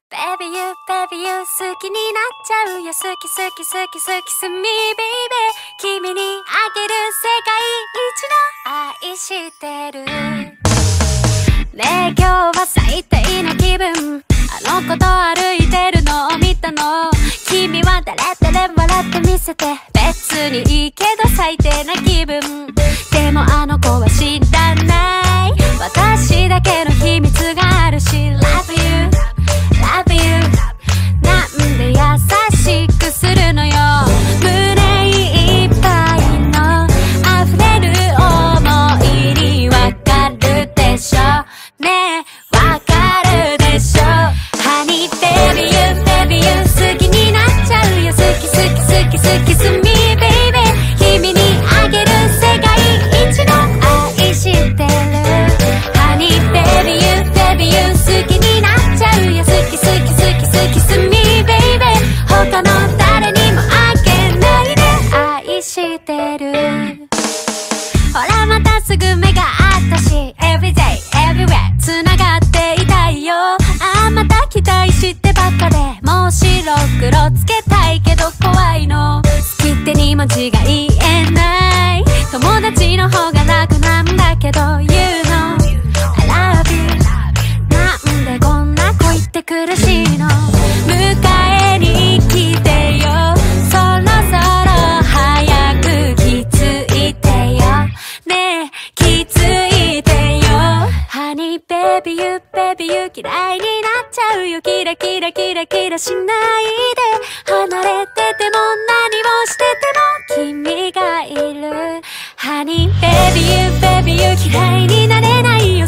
Babyyou, Babyyou 好きになっちゃうよ。好き好き好き好きすみ baby 君にあげる世界一の愛してるねえ今日は最低な気分あの子と歩いてるのを見たの君は誰々笑ってみせて別にいいけど最低な気分でもあの子は知らない私だけの秘密があるし Love you Love you なんで優しくするのよ胸いっぱいの溢れる想いにわかるでしょねえわかるでしょ Honey Babyyou Babyyou 好きになっちゃうよ好き好き好き好きすみ baby 君にあげる世界一の愛してる Honey Babyyou Babyyou 好きになっちゃうよ好き好き好き好きすみ baby 他の誰にもあげないで愛してるほらまたすぐ目があったし Everyday everywhere 繋がっていたいよあまた期待してばっかでもう白黒つけたいけど怖いの好きって2文字が言えない友達の方が楽なんだけど You know I love you なんでこんな恋って苦しいの迎えに来てよそろそろ早く気づいてよねえ気づいてよ Honey Babyyou Babyyou 嫌いになっちゃうよキラキラキラキラしないで離れてても何をしてても君がいる Honey Babyyou Babyyou 嫌いになれないよ